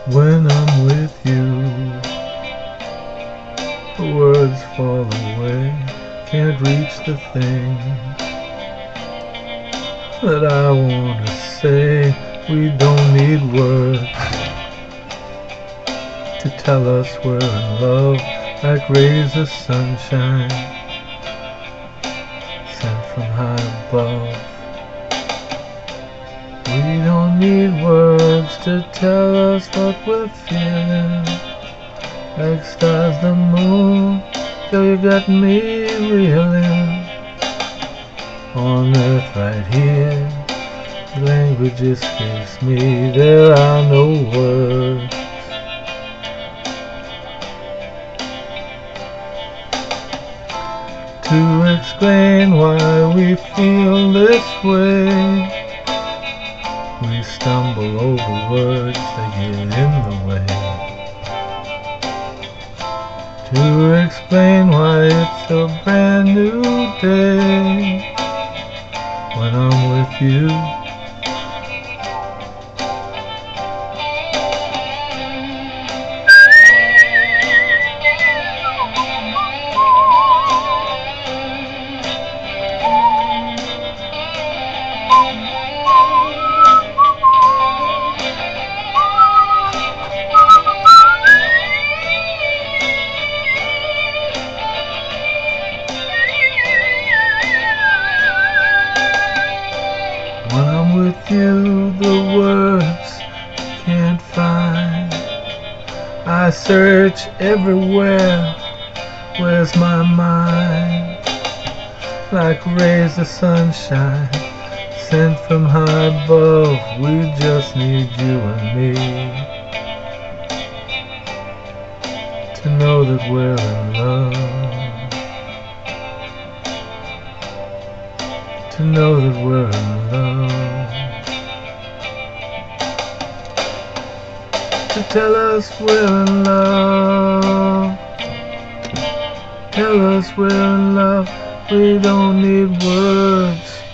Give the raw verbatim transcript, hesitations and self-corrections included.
When I'm with you, the words fall away, can't reach the thing that I want to say. We don't need words to tell us we're in love, like rays of sunshine sent from high above. We don't need words to tell us what we're feeling, like stars the moon, till you got me reeling. On earth right here, the language escapes me, there are no words to explain why we feel this way. We stumble over words that get in the way, to explain why it's a brand new day when I'm with you. When I'm with you, the words can't find. I search everywhere, where's my mind? Like rays of sunshine sent from high above, we just need you and me to know that we're in love, to know that we're in love, to tell us we're in love, tell us we're in love. We don't need words